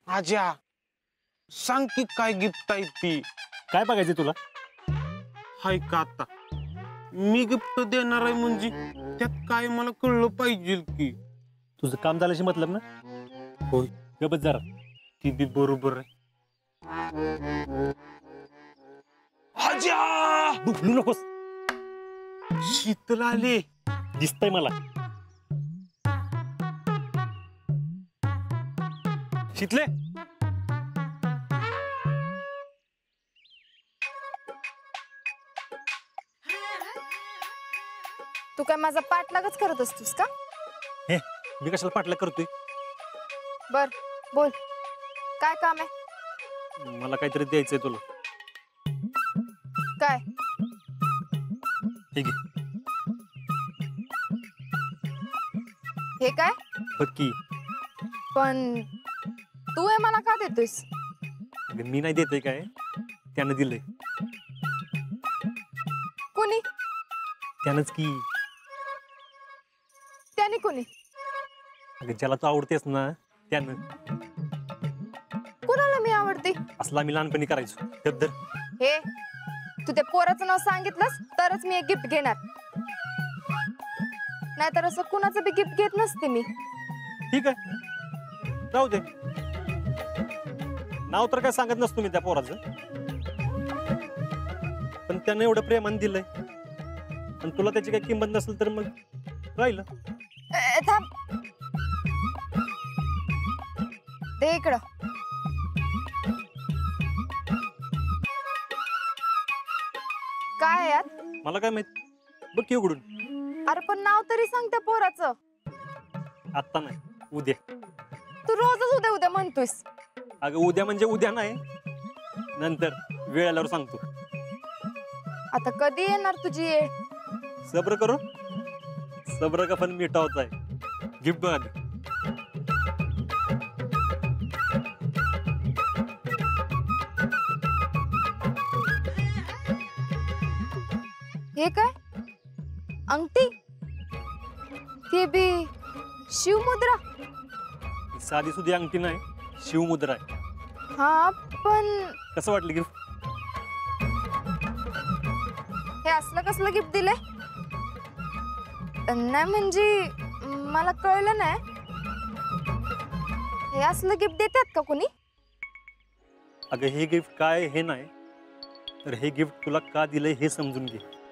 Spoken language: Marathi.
आज्या सांग की काय गिफ्ट आहे ती. काय बघायचं तुला? हाय का आता मी गिफ्ट देणार आहे म्हणजे त्यात काय मला कळलं पाहिजे की. तुझं काम झाल्याशी मतलब ना. होय गबत जरा. ती बी बरोबर आहे. आज्या बोलू नकोस. शीतल आले. दिसतंय मला. शीतले. तू काय माझा पाठलागच करत असतोस का? हे मी कशाला पाठलाग करतोय? बर बोल, काय काम आहे? मला काहीतरी द्यायचंय तुला. काय? हे घे. हे काय? पक्की. पण तू हे मला का देतोस? अगं मी नाही देतोय काय, त्यानं दिलंय. कोणी? त्यानंच की. त्याने कोणी? अगं ज्याला तू आवडतेस ना त्यानं. कुणाला मी आवडते? असला मी लहानपणी करायचो. गद्दर. हे तू त्या पोराचं नाव सांगितलंस तरच मी एक गिफ्ट घेणार, नाहीतर असं कुणाचं बी गिफ्ट घेत नसते मी. ठीक आहे, जाऊ दे. नाव तर काय सांगत नसतो मी त्या पोराचं, पण त्यानं एवढं प्रेमानं दिलंय आणि तुला त्याची काही किंमत नसेल तर मग राहिलं. थांब, दे इकडं. काय आहे यात? मला काय माहित, बघ की उघडून. अरे पण नाव तरी सांग त्या पोराचं. आत्ता नाही, उद्या. तू रोजच उद्या उद्या म्हणतोयस. अगं उद्या म्हणजे उद्या नाही, नंतर वेळ आल्यावर सांगतो. आता कधी येणार तुझी येळ? सब्र करो, सब्र का फल मीठा होता है. गिफ्ट बघ आधी. हे काय? अंगठी? ते बी शिवमुद्रा? ही साधी सुधी अंगठी नाही, शिवमुद्रा आहे. हा पण कसं वाटलं गिफ्ट? हे असलं कसलं गिफ्ट दिलंय? नाही म्हणजे मला कळलं नाही. हे असलं गिफ्ट देतात का कोणी? अगं हे गिफ्ट काय हे नाही, तर हे गिफ्ट तुला का दिलंय हे समजून घे.